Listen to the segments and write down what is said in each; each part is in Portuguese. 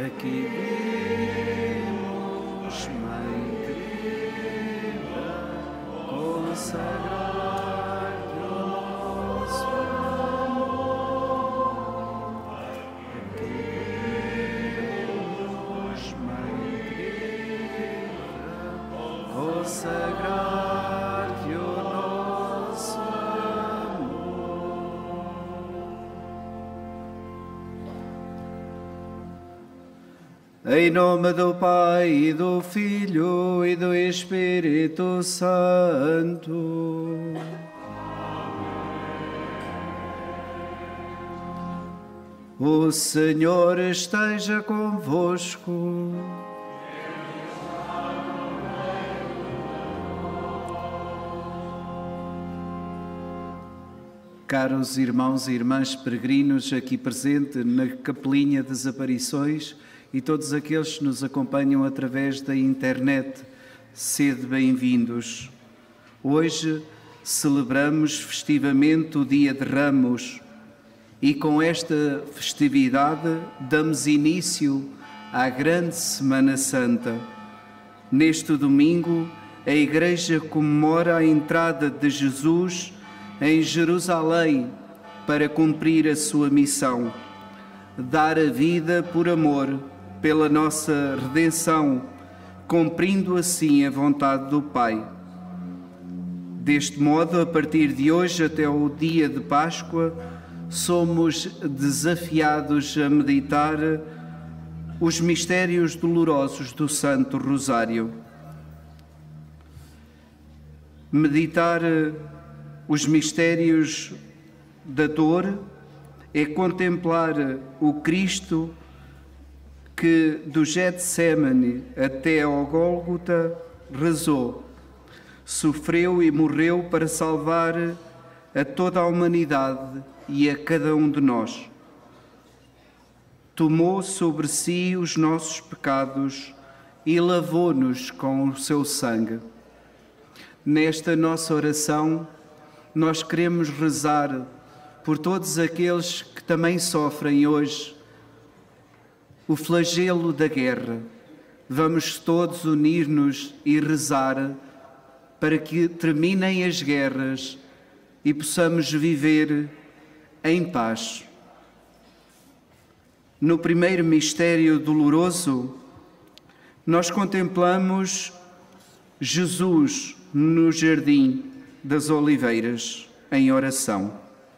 Aqui vimos, Mãe querida, consagrar-te o nosso amor. Aqui vimos, Mãe querida, consagrar-te o nosso amor. Em nome do Pai, e do Filho, e do Espírito Santo. O Senhor esteja convosco. Caros irmãos e irmãs peregrinos aqui presentes na Capelinha das Aparições, e todos aqueles que nos acompanham através da internet, sede bem-vindos. Hoje celebramos festivamente o Dia de Ramos e com esta festividade damos início à grande Semana Santa. Neste domingo, a Igreja comemora a entrada de Jesus em Jerusalém para cumprir a sua missão, dar a vida por amor, pela nossa redenção, cumprindo assim a vontade do Pai. Deste modo, a partir de hoje até o dia de Páscoa, somos desafiados a meditar os mistérios dolorosos do Santo Rosário. Meditar os mistérios da dor é contemplar o Cristo que do Getsémane até ao Gólgota rezou, sofreu e morreu para salvar a toda a humanidade e a cada um de nós. Tomou sobre si os nossos pecados e lavou-nos com o seu sangue. Nesta nossa oração, nós queremos rezar por todos aqueles que também sofrem hoje o flagelo da guerra. Vamos todos unir-nos e rezar para que terminem as guerras e possamos viver em paz. No primeiro mistério doloroso, nós contemplamos Jesus no Jardim das Oliveiras, em oração.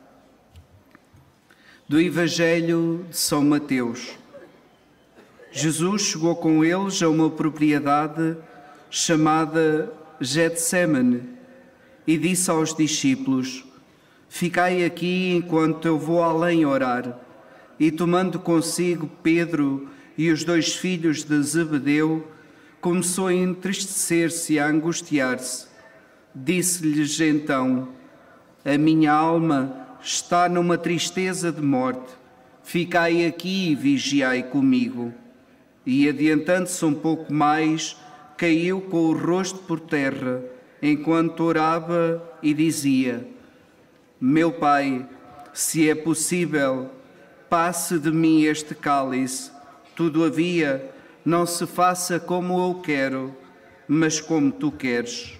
Do Evangelho de São Mateus. Jesus chegou com eles a uma propriedade chamada Getsémane e disse aos discípulos: ficai aqui enquanto eu vou além orar. E tomando consigo Pedro e os 2 filhos de Zebedeu, começou a entristecer-se e a angustiar-se. Disse-lhes então: a minha alma está numa tristeza de morte. Ficai aqui e vigiai comigo. E adiantando-se um pouco mais, caiu com o rosto por terra, enquanto orava e dizia: meu Pai, se é possível, passe de mim este cálice. Todavia, não se faça como eu quero, mas como tu queres.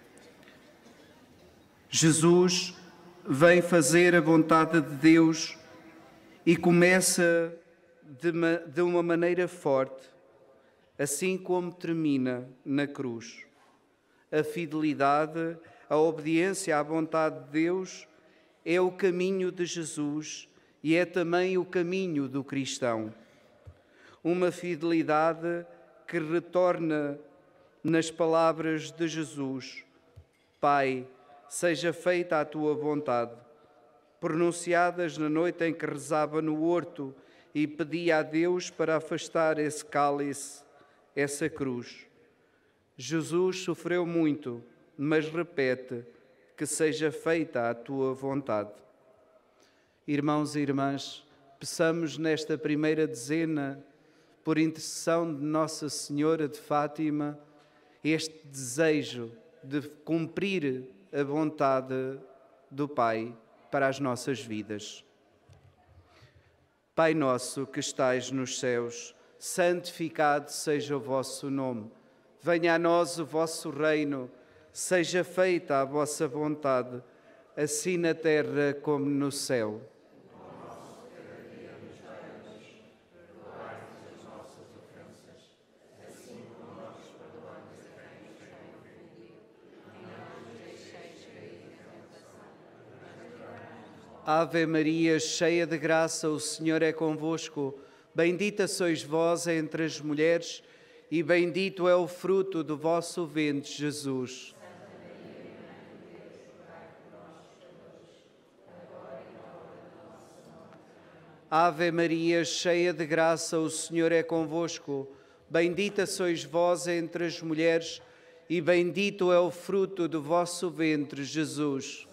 Jesus vem fazer a vontade de Deus e começa de uma maneira forte, assim como termina na cruz. A fidelidade, a obediência à vontade de Deus é o caminho de Jesus e é também o caminho do cristão. Uma fidelidade que retorna nas palavras de Jesus: Pai, seja feita a tua vontade, pronunciadas na noite em que rezava no horto e pedia a Deus para afastar esse cálice, essa cruz. Jesus sofreu muito, mas repete: que seja feita a tua vontade. Irmãos e irmãs, peçamos nesta primeira dezena, por intercessão de Nossa Senhora de Fátima, este desejo de cumprir a vontade do Pai para as nossas vidas. Pai nosso que estais nos céus, santificado seja o vosso nome. Venha a nós o vosso reino, seja feita a vossa vontade, assim na terra como no céu. Ave Maria, cheia de graça, o Senhor é convosco. Bendita sois vós entre as mulheres, e bendito é o fruto do vosso ventre, Jesus. Ave Maria, cheia de graça, o Senhor é convosco. Bendita sois vós entre as mulheres, e bendito é o fruto do vosso ventre, Jesus.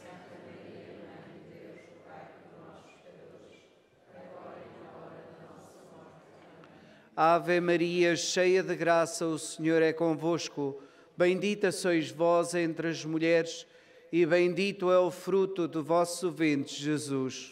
Ave Maria, cheia de graça, o Senhor é convosco. Bendita sois vós entre as mulheres, e bendito é o fruto do vosso ventre, Jesus.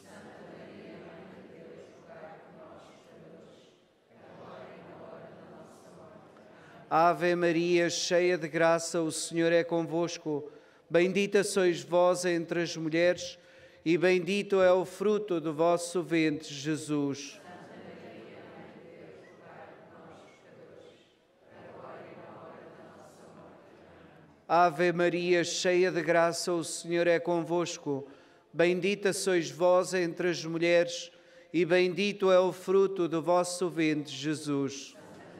Ave Maria, cheia de graça, o Senhor é convosco. Bendita sois vós entre as mulheres, e bendito é o fruto do vosso ventre, Jesus. Ave Maria, cheia de graça, o Senhor é convosco. Bendita sois vós entre as mulheres, e bendito é o fruto do vosso ventre, Jesus.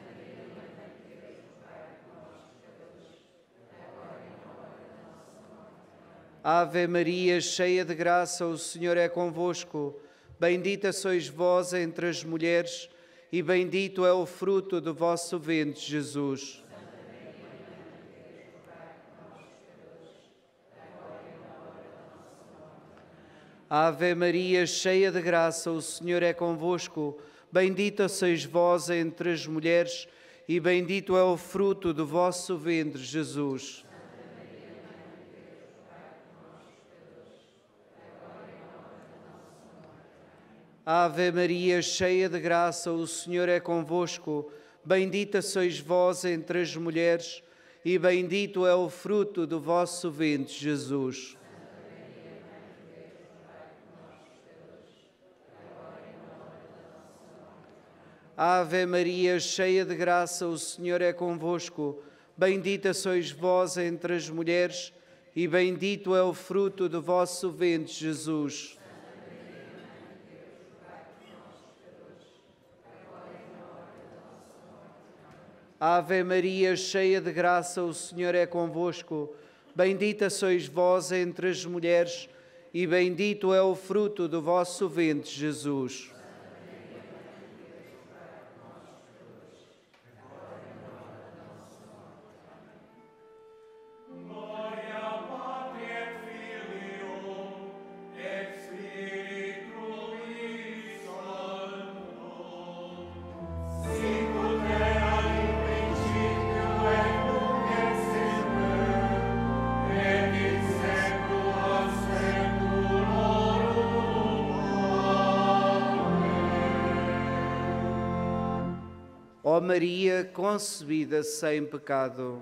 Ave Maria, cheia de graça, o Senhor é convosco. Bendita sois vós entre as mulheres, e bendito é o fruto do vosso ventre, Jesus. Ave Maria, cheia de graça, o Senhor é convosco. Bendita sois vós entre as mulheres, e bendito é o fruto do vosso ventre, Jesus. Ave Maria, cheia de graça, o Senhor é convosco. Bendita sois vós entre as mulheres, e bendito é o fruto do vosso ventre, Jesus. Ave Maria, cheia de graça, o Senhor é convosco. Bendita sois vós entre as mulheres, e bendito é o fruto do vosso ventre, Jesus. Ave Maria, cheia de graça, o Senhor é convosco. Bendita sois vós entre as mulheres, e bendito é o fruto do vosso ventre, Jesus. Ó Maria, concebida sem pecado.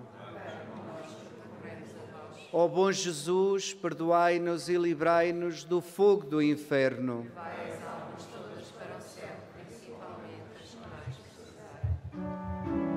Ó bom Jesus, perdoai-nos e livrai-nos do fogo do inferno. Levai as almas todas para o céu, principalmente as que mais precisarem.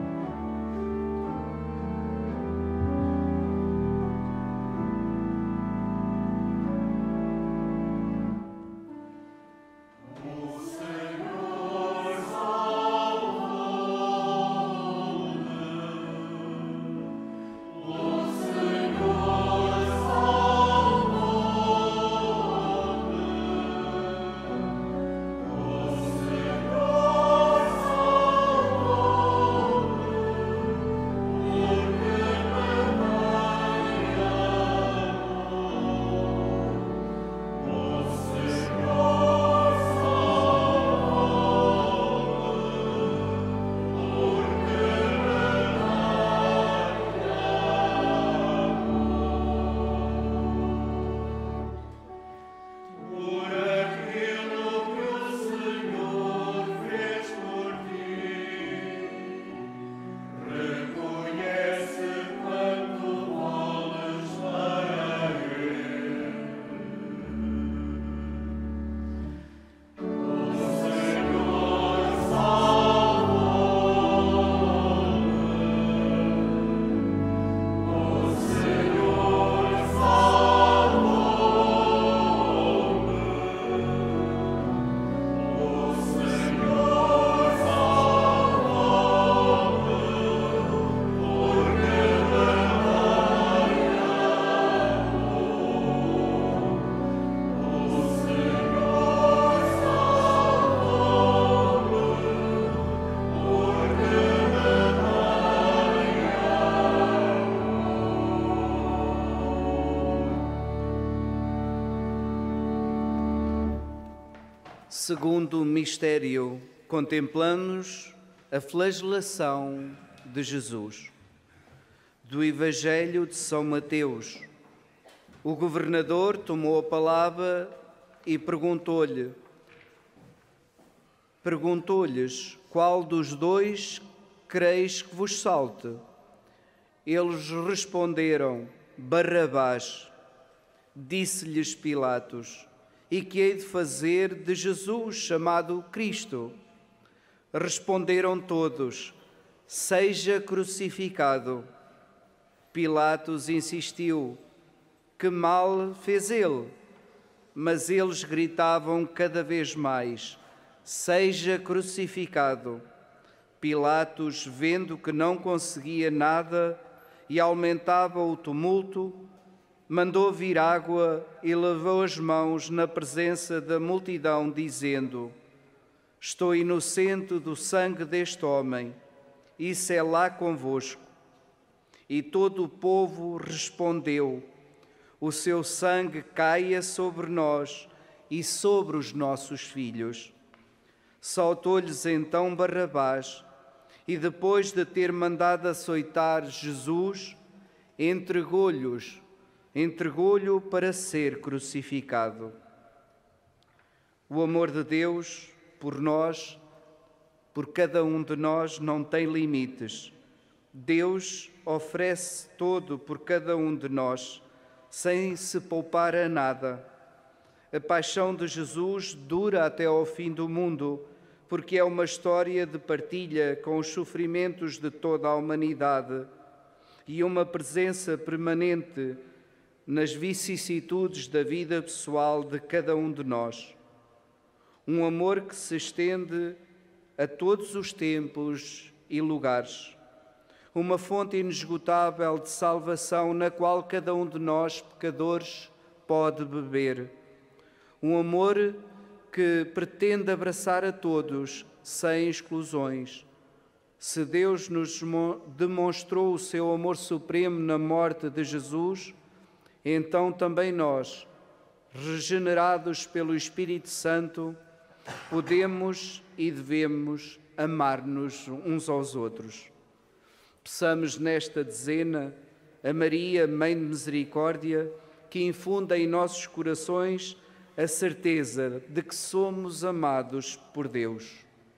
Segundo mistério, contemplamos a flagelação de Jesus. Do Evangelho de São Mateus. O governador tomou a palavra e perguntou-lhes: qual dos dois quereis que vos salte? Eles responderam: Barrabás. Disse-lhes Pilatos: e que hei de fazer de Jesus, chamado Cristo? Responderam todos: seja crucificado. Pilatos insistiu: que mal fez ele? Mas eles gritavam cada vez mais: seja crucificado. Pilatos, vendo que não conseguia nada e aumentava o tumulto, mandou vir água e lavou as mãos na presença da multidão, dizendo: estou inocente do sangue deste homem, isso é lá convosco. E todo o povo respondeu: o seu sangue caia sobre nós e sobre os nossos filhos. Soltou-lhes então Barrabás, e depois de ter mandado açoitar Jesus, entregou-lhe para ser crucificado. O amor de Deus por nós, por cada um de nós, não tem limites. Deus oferece todo por cada um de nós, sem se poupar a nada. A paixão de Jesus dura até ao fim do mundo, porque é uma história de partilha com os sofrimentos de toda a humanidade e uma presença permanente nas vicissitudes da vida pessoal de cada um de nós. Um amor que se estende a todos os tempos e lugares. Uma fonte inesgotável de salvação na qual cada um de nós, pecadores, pode beber. Um amor que pretende abraçar a todos, sem exclusões. Se Deus nos demonstrou o seu amor supremo na morte de Jesus, então também nós, regenerados pelo Espírito Santo, podemos e devemos amar-nos uns aos outros. Peçamos nesta dezena a Maria, Mãe de Misericórdia, que infunda em nossos corações a certeza de que somos amados por Deus.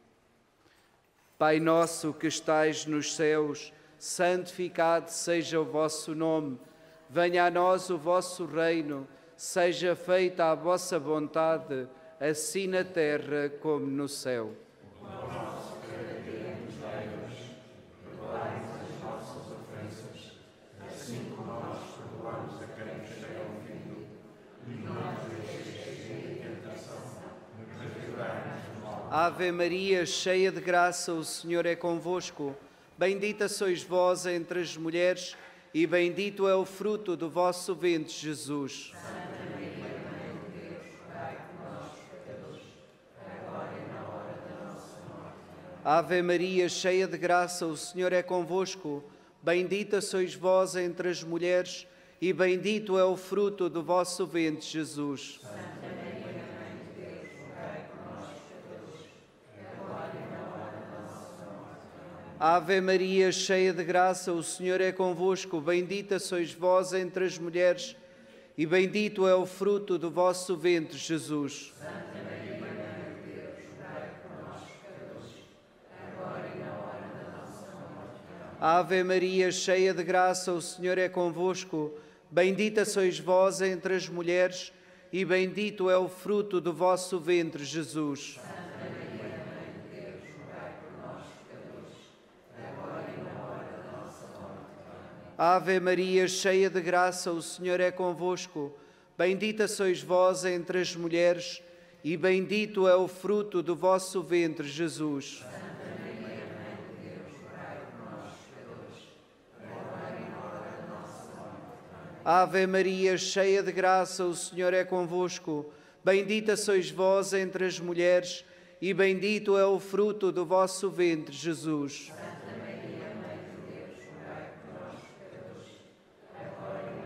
Pai nosso que estais nos céus, santificado seja o vosso nome. Venha a nós o vosso reino, seja feita a vossa vontade, assim na terra como no céu. Ave Maria, cheia de graça, o Senhor é convosco. Bendita sois vós entre as mulheres, e bendito é o fruto do vosso ventre, Jesus. Santa Maria, Mãe de Deus, rogai por nós, pecadores, agora e na hora da nossa morte. Ave Maria, cheia de graça, o Senhor é convosco. Bendita sois vós entre as mulheres, e bendito é o fruto do vosso ventre, Jesus. Ave Maria, cheia de graça, o Senhor é convosco. Bendita sois vós entre as mulheres, e bendito é o fruto do vosso ventre, Jesus. Santa Maria, Mãe de Deus, rogai por nós, pecadores, agora e na hora da nossa morte. Ave Maria, cheia de graça, o Senhor é convosco. Bendita sois vós entre as mulheres, e bendito é o fruto do vosso ventre, Jesus. Ave Maria, cheia de graça, o Senhor é convosco. Bendita sois vós entre as mulheres, e bendito é o fruto do vosso ventre, Jesus. Santa Maria, Mãe de Deus, rogai por nós, pecadores, agora e na hora da nossa morte. Ave Maria, cheia de graça, o Senhor é convosco. Bendita sois vós entre as mulheres, e bendito é o fruto do vosso ventre, Jesus.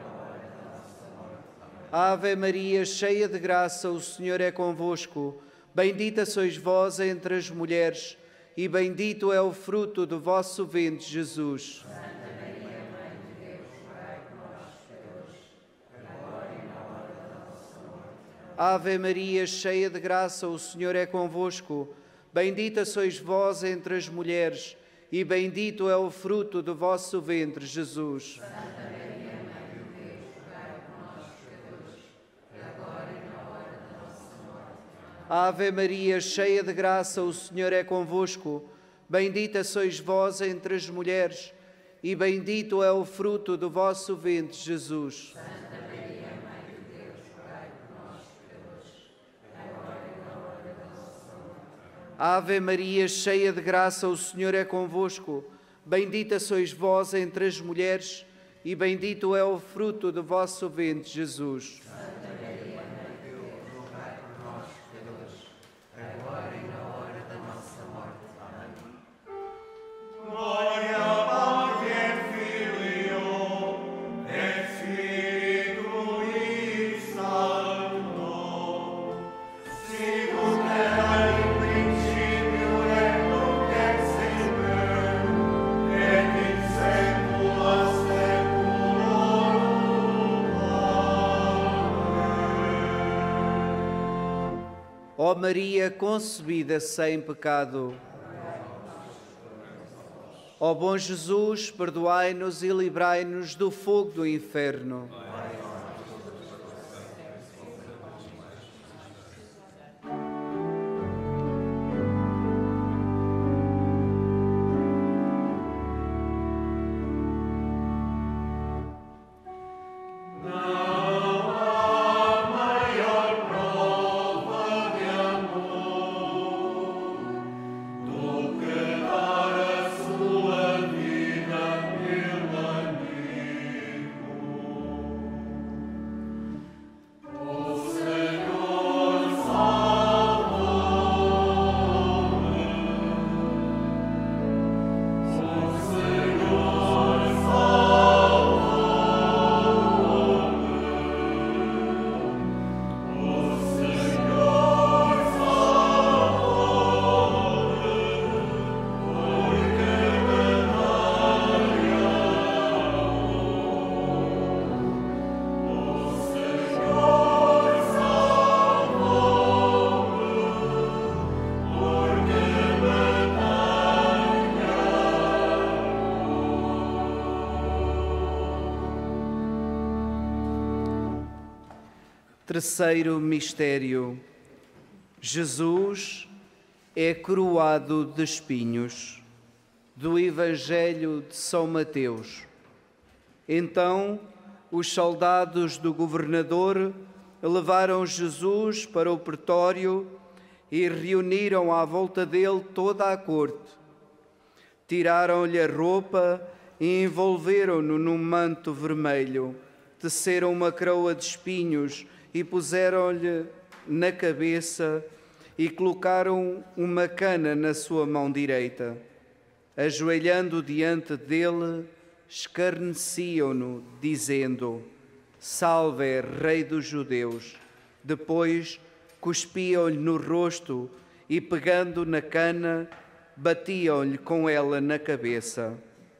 Ave Maria, cheia de graça, o Senhor é convosco. Bendita sois vós entre as mulheres, e bendito é o fruto do vosso ventre, Jesus. Santa Maria, Mãe de Deus, rogai por nós, pecadores, agora e na hora da nossa morte. Ave Maria, cheia de graça, o Senhor é convosco. Bendita sois vós entre as mulheres, e bendito é o fruto do vosso ventre, Jesus. Santa Maria, Mãe de Deus, rogai por nós, pecadores, agora e na hora da nossa morte. Ave Maria, cheia de graça, o Senhor é convosco. Bendita sois vós entre as mulheres, e bendito é o fruto do vosso ventre, Jesus. Santa Maria, Mãe de Deus, rogai por nós, pecadores, agora e na hora da nossa morte. Ave Maria, cheia de graça, o Senhor é convosco. Bendita sois vós entre as mulheres, e bendito é o fruto do vosso ventre, Jesus. Santa Maria, Mãe de Deus, rogai por nós, pecadores, agora e na hora da nossa morte. Amém. Gloria Patri et Filio et Spiritui Sancto, sicut erat in principio et nunc et semper, et in saecula saeculorum. Amen. Ó Maria concebida sem pecado, ó bom Jesus, perdoai-nos e livrai-nos do fogo do inferno. Terceiro mistério. Jesus é coroado de espinhos. Do Evangelho de São Mateus. Então, os soldados do governador levaram Jesus para o pretório e reuniram à volta dele toda a corte. Tiraram-lhe a roupa e envolveram-no num manto vermelho. Teceram uma coroa de espinhos e puseram-lhe na cabeça e colocaram uma cana na sua mão direita. Ajoelhando diante dele, escarneciam-no, dizendo: Salve, Rei dos Judeus. Depois cuspiam-lhe no rosto e, pegando na cana, batiam-lhe com ela na cabeça.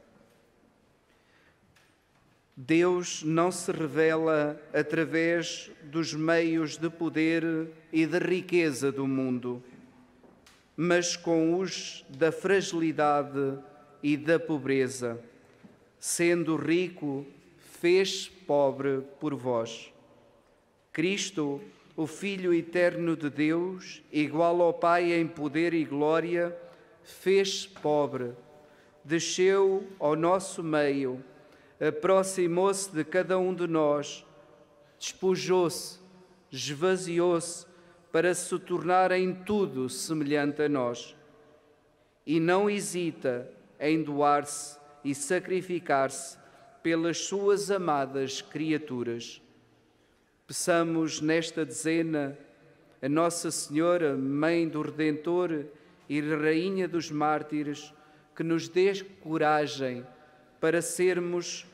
Deus não se revela através dos meios de poder e de riqueza do mundo, mas com os da fragilidade e da pobreza. Sendo rico, fez pobre por vós. Cristo, o Filho eterno de Deus, igual ao Pai em poder e glória, fez pobre, desceu ao nosso meio, aproximou-se de cada um de nós, despojou-se, esvaziou-se para se tornar em tudo semelhante a nós. E não hesita em doar-se e sacrificar-se pelas suas amadas criaturas. Peçamos nesta dezena a Nossa Senhora, Mãe do Redentor e Rainha dos Mártires, que nos dê coragem para sermos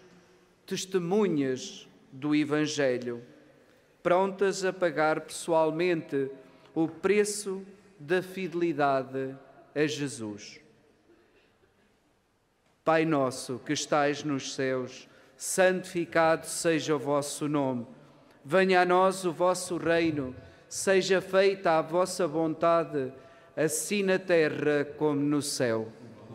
testemunhas do Evangelho, prontas a pagar pessoalmente o preço da fidelidade a Jesus. Pai nosso que estais nos céus, santificado seja o vosso nome. Venha a nós o vosso reino, seja feita a vossa vontade, assim na terra como no céu.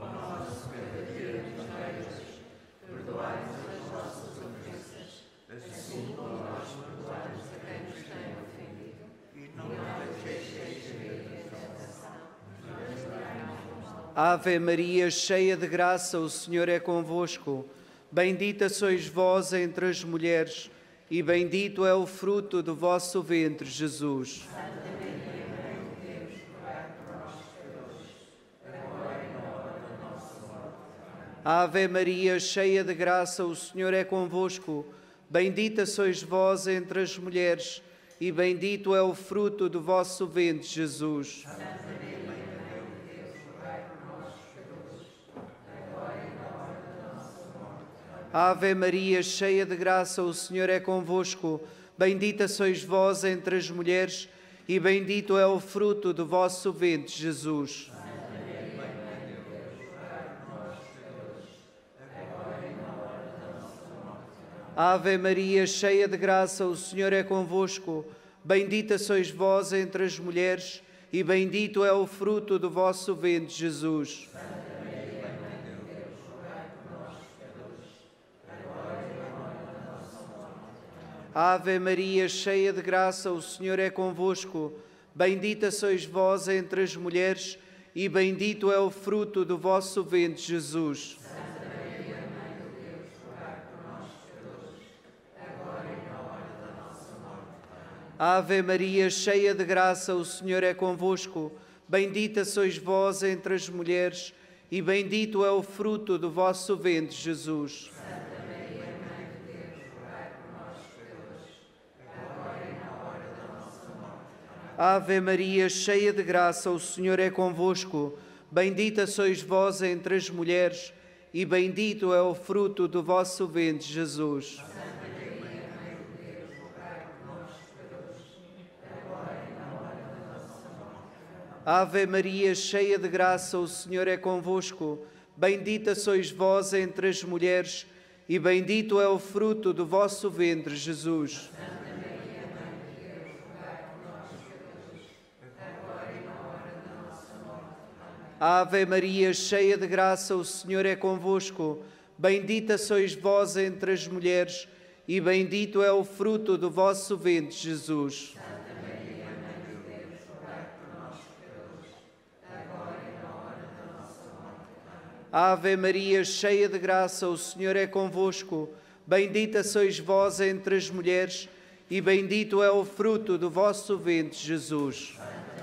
Ave Maria, cheia de graça, o Senhor é convosco. Bendita sois vós entre as mulheres, e bendito é o fruto do vosso ventre, Jesus. Santa Maria, Mãe de Deus, rogai por nós, pecadores, agora e na hora da nossa morte. Ave Maria, cheia de graça, o Senhor é convosco. Bendita sois vós entre as mulheres, e bendito é o fruto do vosso ventre, Jesus. Santa Ave Maria, cheia de graça, o Senhor é convosco. Bendita sois vós entre as mulheres, e bendito é o fruto do vosso ventre, Jesus. Santa Maria, Mãe de Deus, rogai por nós, pecadores, agora e na hora da nossa morte. Ave Maria, cheia de graça, o Senhor é convosco. Bendita sois vós entre as mulheres, e bendito é o fruto do vosso ventre, Jesus. Ave Maria, cheia de graça, o Senhor é convosco. Bendita sois vós entre as mulheres, e bendito é o fruto do vosso ventre, Jesus. Santa Maria, Mãe de Deus, rogai por nós, pecadores, agora e na hora da nossa morte. Ave Maria, cheia de graça, o Senhor é convosco. Bendita sois vós entre as mulheres, e bendito é o fruto do vosso ventre, Jesus. Ave Maria, cheia de graça, o Senhor é convosco. Bendita sois vós entre as mulheres, e bendito é o fruto do vosso ventre, Jesus. Santa Maria, Mãe de Deus, rogai por nós, pecadores, agora e na hora da nossa morte. Ave Maria, cheia de graça, o Senhor é convosco. Bendita sois vós entre as mulheres, e bendito é o fruto do vosso ventre, Jesus. Ave Maria, cheia de graça, o Senhor é convosco. Bendita sois vós entre as mulheres, e bendito é o fruto do vosso ventre, Jesus. Santa Maria, Mãe de Deus, rogai por nós, pecadores, agora e na hora da nossa morte. Ave Maria, cheia de graça, o Senhor é convosco. Bendita sois vós entre as mulheres, e bendito é o fruto do vosso ventre, Jesus.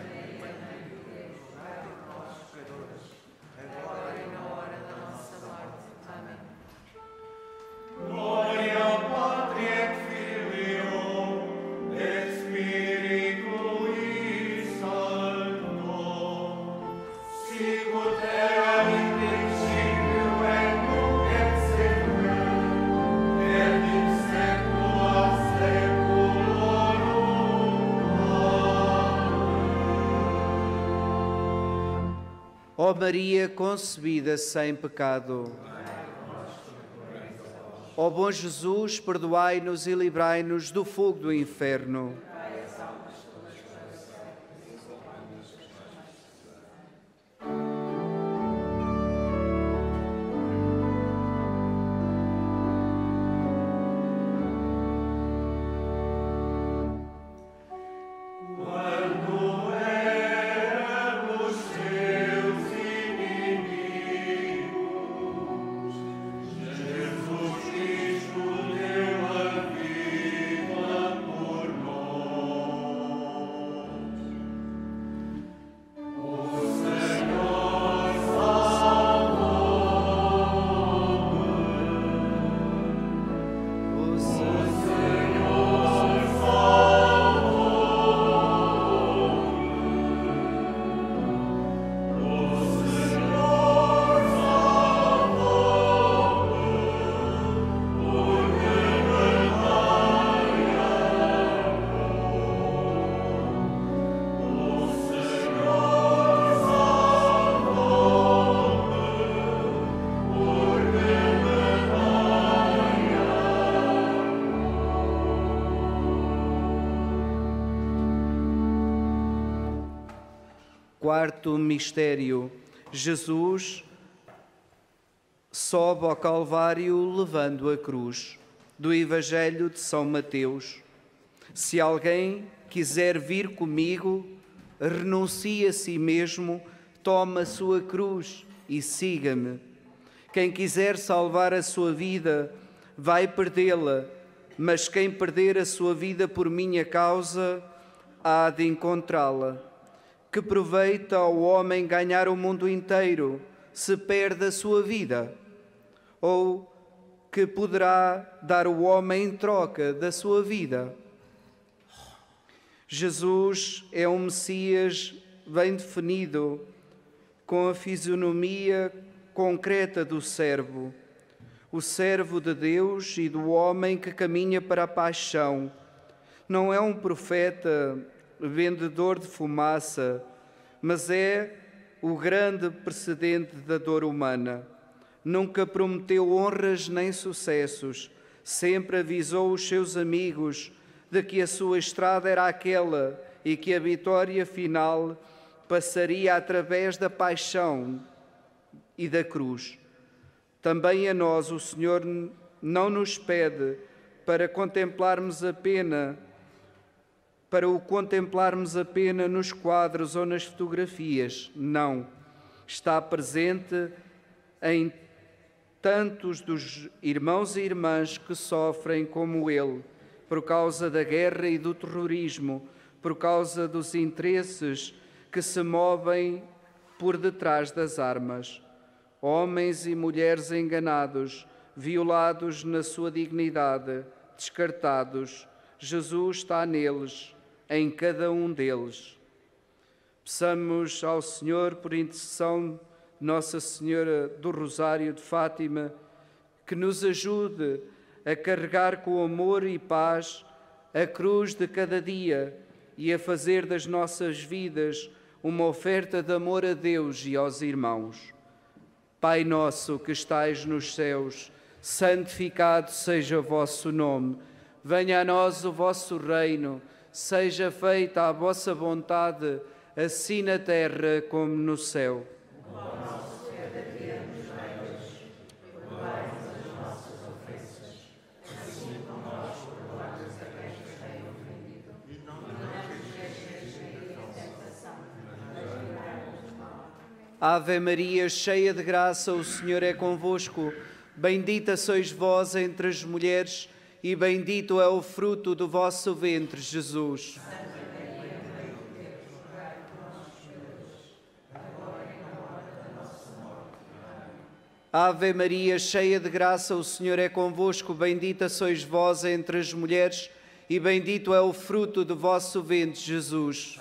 Ó Maria concebida sem pecado. Ó bom Jesus, perdoai-nos e livrai-nos do fogo do inferno. Jesus Cristo deu a vida por nós. Quarto mistério: Jesus sobe ao Calvário levando a cruz. Do Evangelho de São Mateus. Se alguém quiser vir comigo, renuncie a si mesmo, tome a sua cruz e siga-me. Quem quiser salvar a sua vida, vai perdê-la, mas quem perder a sua vida por minha causa, há de encontrá-la. Que proveita ao homem ganhar o mundo inteiro, se perde a sua vida? Ou que poderá dar o homem em troca da sua vida? Jesus é um Messias bem definido, com a fisionomia concreta do servo, o servo de Deus e do homem que caminha para a paixão. Não é um profeta vendedor de fumaça, mas é o grande precedente da dor humana. Nunca prometeu honras nem sucessos, sempre avisou os seus amigos de que a sua estrada era aquela e que a vitória final passaria através da paixão e da cruz. Também a nós o Senhor não nos pede para contemplarmos a pena, para o contemplarmos apenas nos quadros ou nas fotografias. Não. Está presente em tantos dos irmãos e irmãs que sofrem como ele, por causa da guerra e do terrorismo, por causa dos interesses que se movem por detrás das armas. Homens e mulheres enganados, violados na sua dignidade, descartados. Jesus está neles, em cada um deles. Peçamos ao Senhor, por intercessão de Nossa Senhora do Rosário de Fátima, que nos ajude a carregar com amor e paz a cruz de cada dia e a fazer das nossas vidas uma oferta de amor a Deus e aos irmãos. Pai nosso que estais nos céus, santificado seja o vosso nome. Venha a nós o vosso reino, seja feita a vossa vontade, assim na terra como no céu. Ave Maria, cheia de graça, o Senhor é convosco. Bendita sois vós entre as mulheres, e bendito é o fruto do vosso ventre, Jesus. Ave Maria, cheia de graça, o Senhor é convosco. Bendita sois vós entre as mulheres, e bendito é o fruto do vosso ventre, Jesus.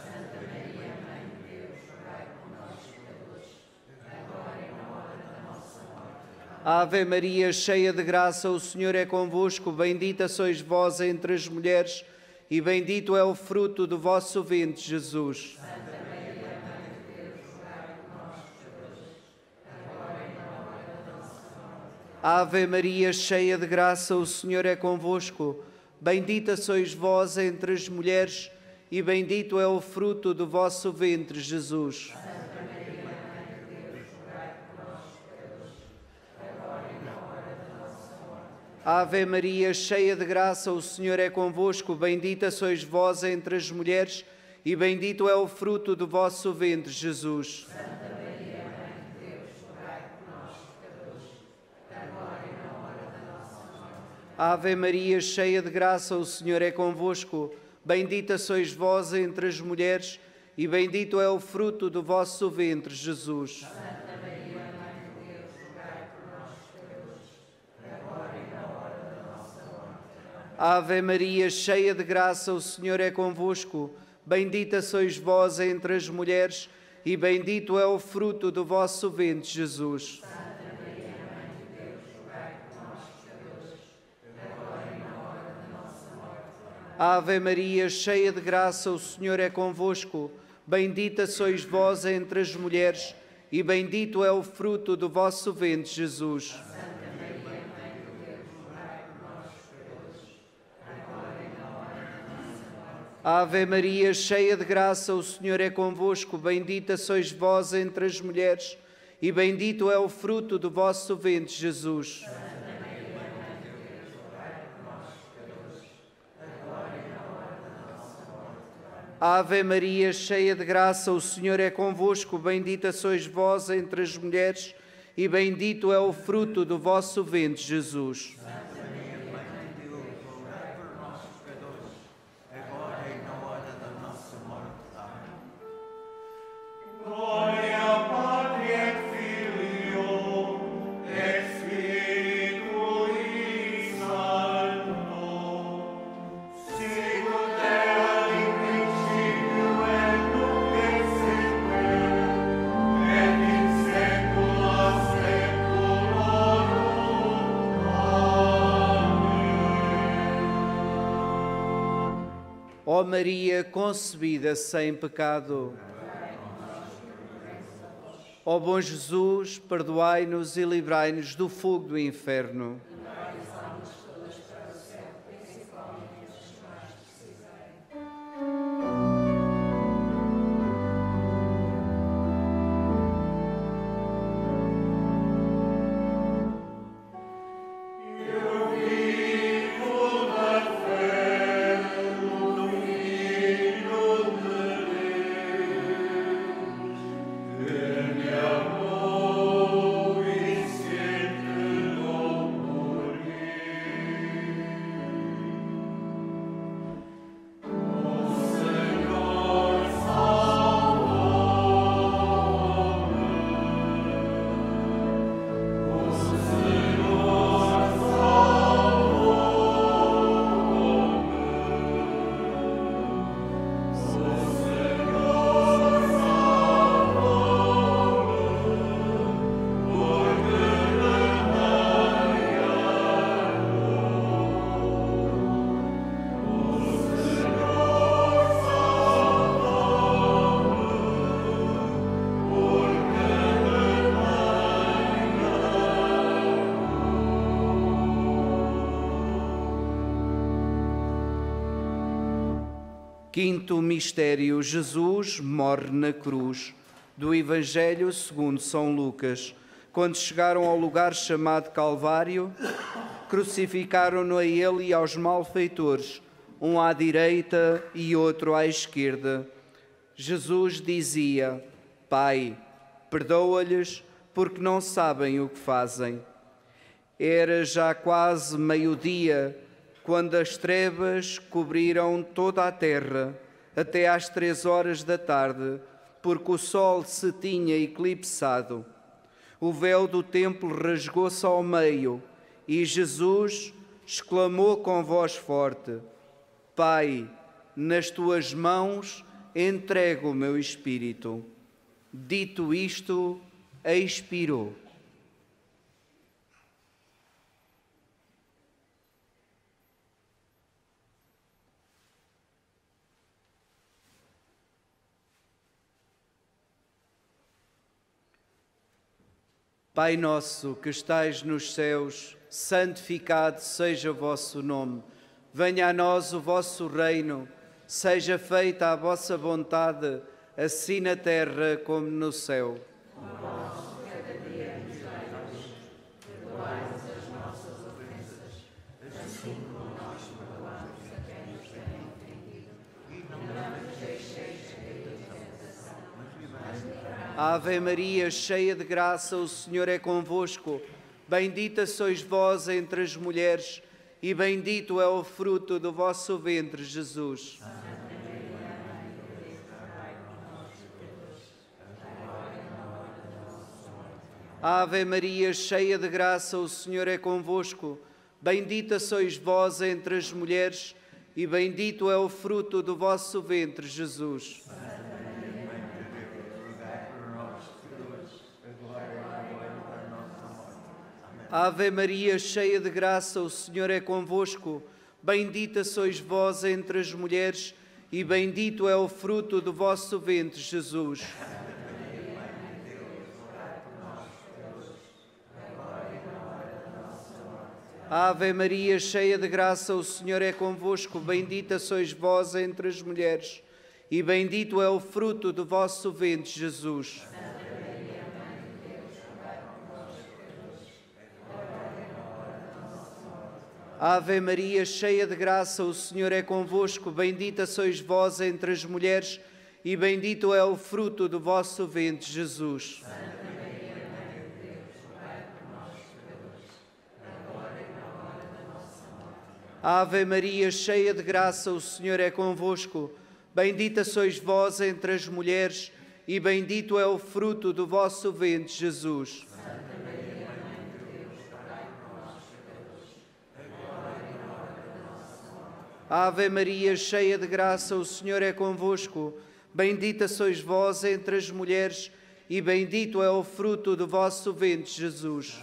Ave Maria, cheia de graça, o Senhor é convosco. Bendita sois vós entre as mulheres, e bendito é o fruto do vosso ventre, Jesus. Ave Maria, cheia de graça, o Senhor é convosco. Bendita sois vós entre as mulheres, e bendito é o fruto do vosso ventre, Jesus. Ave Maria, cheia de graça, o Senhor é convosco. Bendita sois vós entre as mulheres, e bendito é o fruto do vosso ventre, Jesus. Ave Maria, cheia de graça, o Senhor é convosco. Bendita sois vós entre as mulheres, e bendito é o fruto do vosso ventre, Jesus. Ave Maria, cheia de graça, o Senhor é convosco. Bendita sois vós entre as mulheres, e bendito é o fruto do vosso ventre, Jesus. Ave Maria, cheia de graça, o Senhor é convosco. Bendita sois vós entre as mulheres, e bendito é o fruto do vosso ventre, Jesus. Ave Maria, cheia de graça, o Senhor é convosco. Bendita sois vós entre as mulheres, e bendito é o fruto do vosso ventre, Jesus. Ave Maria, cheia de graça, o Senhor é convosco. Bendita sois vós entre as mulheres, e bendito é o fruto do vosso ventre, Jesus. Gloria Patri et Filio et Spiritui Sancto, sicut erat in principio et nunc et semper, et in saecula saeculorum. Amém. Ó Maria concebida sem pecado, ó bom Jesus, perdoai-nos e livrai-nos do fogo do inferno. Quinto mistério, Jesus morre na cruz. Do Evangelho segundo São Lucas. Quando chegaram ao lugar chamado Calvário, crucificaram-no a ele e aos malfeitores, um à direita e outro à esquerda. Jesus dizia: Pai, perdoa-lhes, porque não sabem o que fazem. Era já quase meio-dia, quando as trevas cobriram toda a terra, até às 3 horas da tarde, porque o sol se tinha eclipsado. O véu do templo rasgou-se ao meio, e Jesus exclamou com voz forte: Pai, nas tuas mãos entrego o meu espírito. Dito isto, expirou. Pai nosso que estais nos céus, santificado seja o vosso nome. Venha a nós o vosso reino, seja feita a vossa vontade, assim na terra como no céu. Ave Maria, cheia de graça, o Senhor é convosco. Bendita sois vós entre as mulheres, e bendito é o fruto do vosso ventre, Jesus. Ave Maria, cheia de graça, o Senhor é convosco. Bendita sois vós entre as mulheres, e bendito é o fruto do vosso ventre, Jesus. Ave Maria, cheia de graça, o Senhor é convosco. Bendita sois vós entre as mulheres, e bendito é o fruto do vosso ventre, Jesus. Ave Maria, cheia de graça, o Senhor é convosco. Bendita sois vós entre as mulheres, e bendito é o fruto do vosso ventre, Jesus. Ave Maria, cheia de graça, o Senhor é convosco. Bendita sois vós entre as mulheres, e bendito é o fruto do vosso ventre, Jesus. Ave Maria, cheia de graça, o Senhor é convosco. Bendita sois vós entre as mulheres, e bendito é o fruto do vosso ventre, Jesus. Ave Maria, cheia de graça, o Senhor é convosco. Bendita sois vós entre as mulheres, e bendito é o fruto do vosso ventre, Jesus.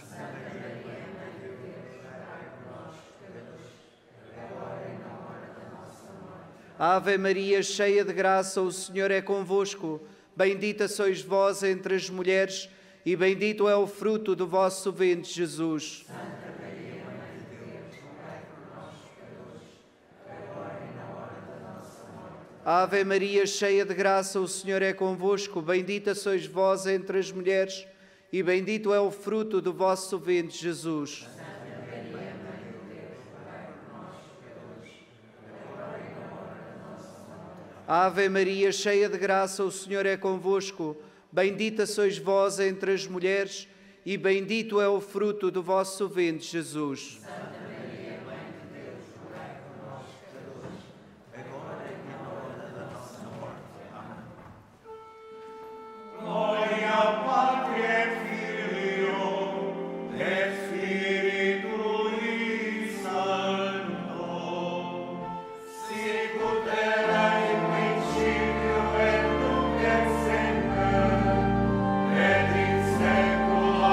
Ave Maria, cheia de graça, o Senhor é convosco. Bendita sois vós entre as mulheres, e bendito é o fruto do vosso ventre, Jesus. Ave Maria, cheia de graça, o Senhor é convosco. Bendita sois vós entre as mulheres, e bendito é o fruto do vosso ventre, Jesus. Ave Maria, cheia de graça, o Senhor é convosco. Bendita sois vós entre as mulheres, e bendito é o fruto do vosso ventre, Jesus. Gloria ao Padre e Filho e Spiritu Santo, sicut erat in principio et nunc et semper, et in saecula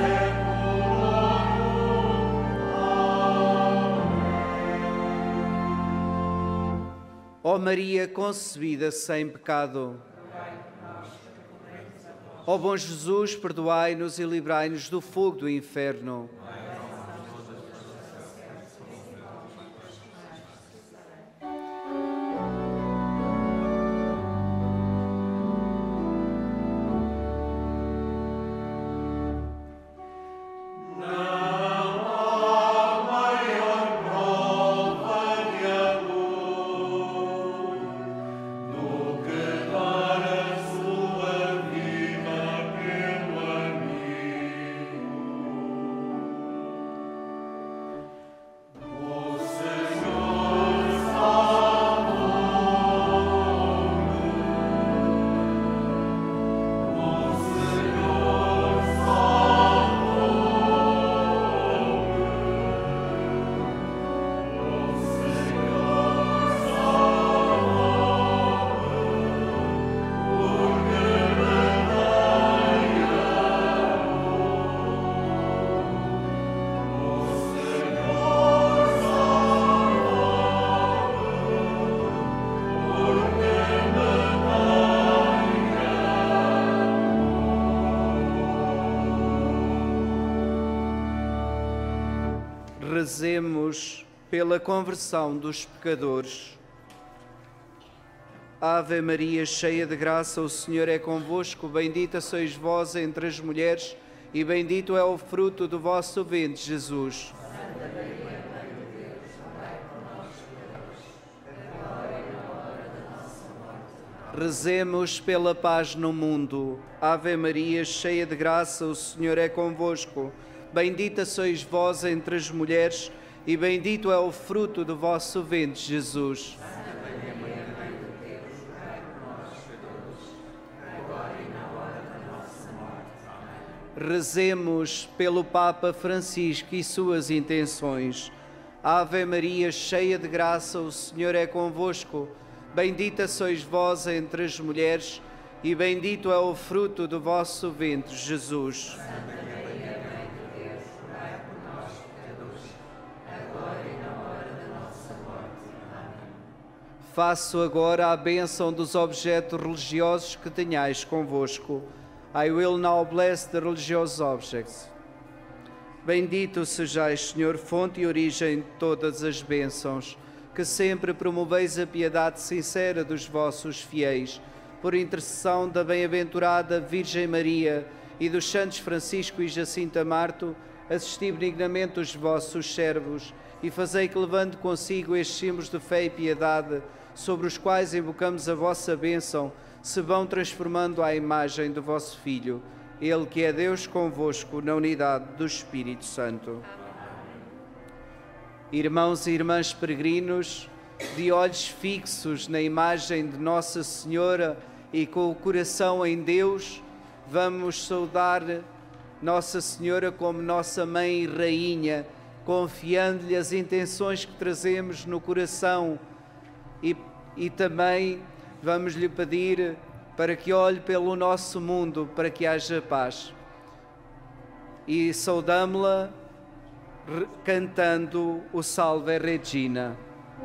saeculorum. Amém. Ó Maria concebida sem pecado. Ó bom Jesus, perdoai-nos e livrai-nos do fogo do inferno. Rezemos pela conversão dos pecadores. Ave Maria, cheia de graça, o Senhor é convosco. Bendita sois vós entre as mulheres, e bendito é o fruto do vosso ventre, Jesus. Santa Maria, Mãe de Deus, rogai por nós, pecadores, agora e na hora da nossa morte. Amém. Rezemos pela paz no mundo. Ave Maria, cheia de graça, o Senhor é convosco. Bendita sois vós entre as mulheres, e bendito é o fruto do vosso ventre, Jesus. Santa Maria, Mãe de Deus, rogai por nós, pecadores, agora e na hora da nossa morte. Amém. Rezemos pelo Papa Francisco e suas intenções. Ave Maria, cheia de graça, o Senhor é convosco. Bendita sois vós entre as mulheres, e bendito é o fruto do vosso ventre, Jesus. Santa Maria, Mãe de Deus, rogai por nós, pecadores, agora e na hora da nossa morte. Amém. Faço agora a bênção dos objetos religiosos que tenhais convosco. I will now bless the religious objects. Bendito sejais, Senhor, fonte e origem de todas as bênçãos, que sempre promoveis a piedade sincera dos vossos fiéis, por intercessão da bem-aventurada Virgem Maria e dos santos Francisco e Jacinta Marto, assisti benignamente os vossos servos e fazei que, levando consigo estes símbolos de fé e piedade, sobre os quais invocamos a vossa bênção, se vão transformando à imagem do vosso Filho, Ele que é Deus convosco, na unidade do Espírito Santo. Irmãos e irmãs peregrinos, de olhos fixos na imagem de Nossa Senhora e com o coração em Deus, vamos saudar Nossa Senhora como nossa Mãe e Rainha, confiando-lhe as intenções que trazemos no coração e também vamos lhe pedir para que olhe pelo nosso mundo, para que haja paz. E saudamo-la cantando o Salve Regina.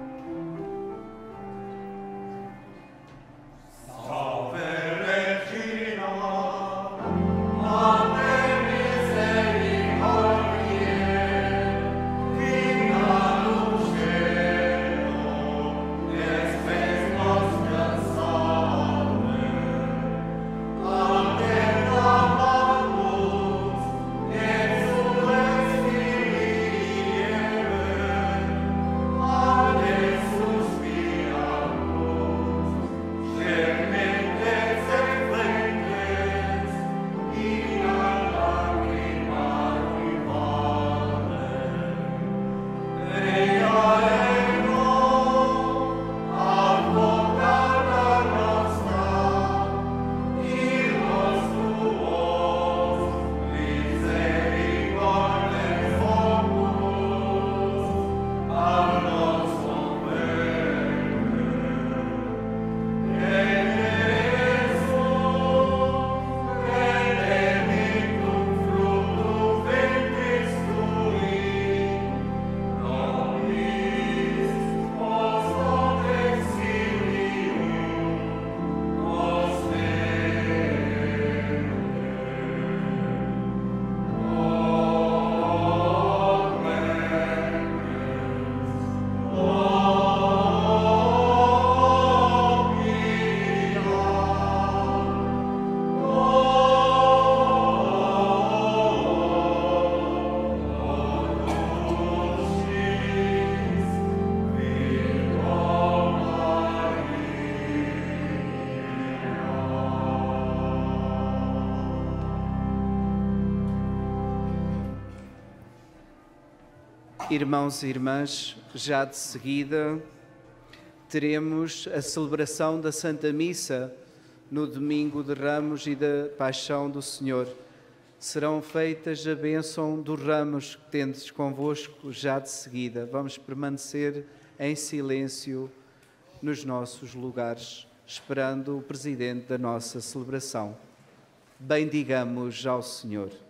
Salve Regina, Irmãos e irmãs, já de seguida teremos a celebração da Santa Missa no domingo de Ramos e da Paixão do Senhor. Serão feitas a bênção dos ramos que tendes convosco já de seguida. Vamos permanecer em silêncio nos nossos lugares, esperando o Presidente da nossa celebração. Bendigamos ao Senhor.